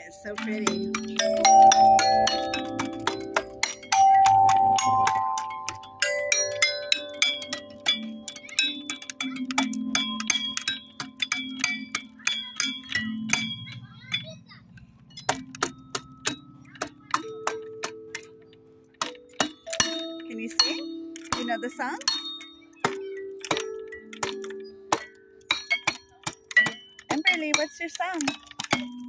It's so pretty. Can you sing? You know the song? Amberly, what's your song?